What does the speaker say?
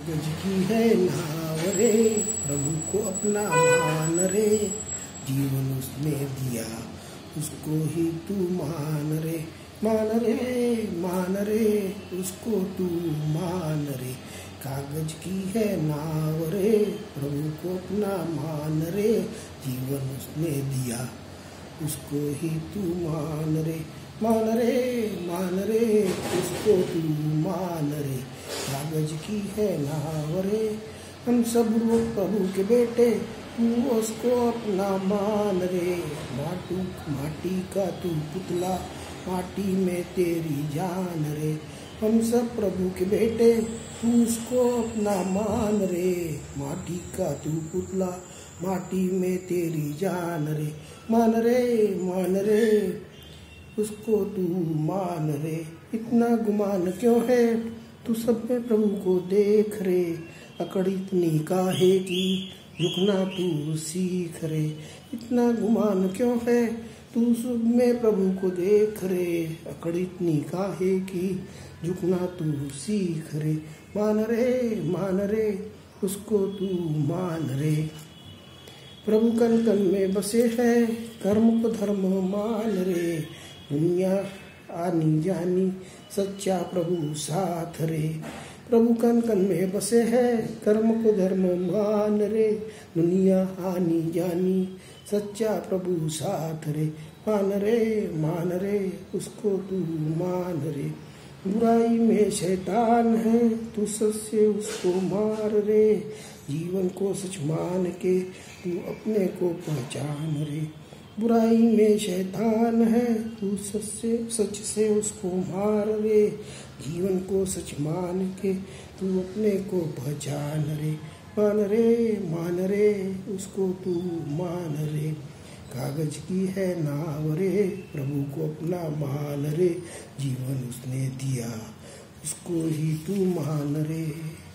कागज की है नाव रे, प्रभु को अपना मान रे, जीवन उसने दिया उसको ही तू मान रे, मान रे मान रे, उसको तू मान रे। कागज की है नाव रे, प्रभु को अपना मान रे, जीवन उसने दिया उसको ही तू मान रे, मान रे मान रे, उसको तू मान रे। कागज की है नाव रे, हम सब लोग प्रभु के बेटे, तू उसको अपना मान रे। माटी का तू पुतला, माटी में तेरी जान रे, हम सब प्रभु के बेटे, तू उसको अपना मान रे। माटी का तू पुतला, माटी में तेरी जान रे, मान रे, उसको तू मान रे। इतना गुमान क्यों है, तू सब में प्रभु को देख रे, अकड़ इतनी काहे की, झुकना तू सीख रे। इतना गुमान क्यों है, तू सब में प्रभु को देख रे, अकड़ इतनी काहे की, झुकना तू सीख रे। मान रे, उसको तू मान रे। प्रभु कन कन में बसे है, कर्म को धर्म मान रे, दुनिया आनी जानी सच्चा प्रभु साथ रे। प्रभु कन कन में बसे है, कर्म को धर्म मान रे, दुनिया आनी जानी सच्चा प्रभु साथ रे। मान रे, उसको तू मान रे। बुराई में शैतान है, तू सच से उसको मार रे, जीवन को सच मान के तू अपने को पहचान रे। बुराई में शैतान है, तू सच से उसको मार रे, जीवन को सच मान के तू अपने को पहचान रे। मान रे, उसको तू मान रे। कागज की है नाव रे, प्रभु को अपना मान रे, जीवन उसने दिया उसको ही तू मान रे।